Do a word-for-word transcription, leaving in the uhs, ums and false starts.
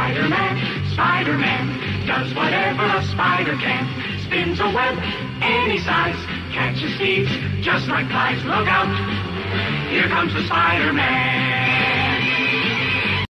Spider-Man, Spider-Man, does whatever a spider can. Spins a web any size, catches thieves just like flies. Look out, here comes the Spider-Man.